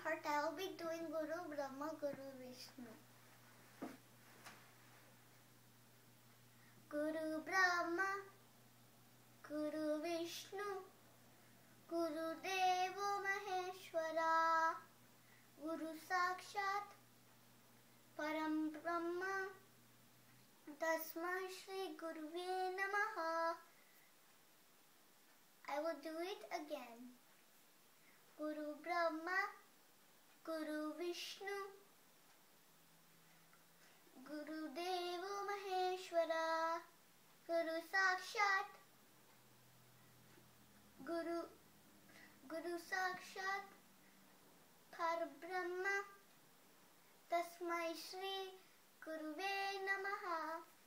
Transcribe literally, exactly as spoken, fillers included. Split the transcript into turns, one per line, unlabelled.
thought I will be doing Guru Brahma, Guru Vishnu. Guru Brahma, Guru Vishnu, Guru Devo Maheshwara, Guru Sakshat, Param Brahma, Tasmai Shri Guruve Namaha. I will do it again. Guru Brahma, Guru Vishnu, Guru Devo Maheshwara, Guru Sakshat, Guru Guru Sakshat, Parabrahma, Tasmai Shri Guruve Namaha.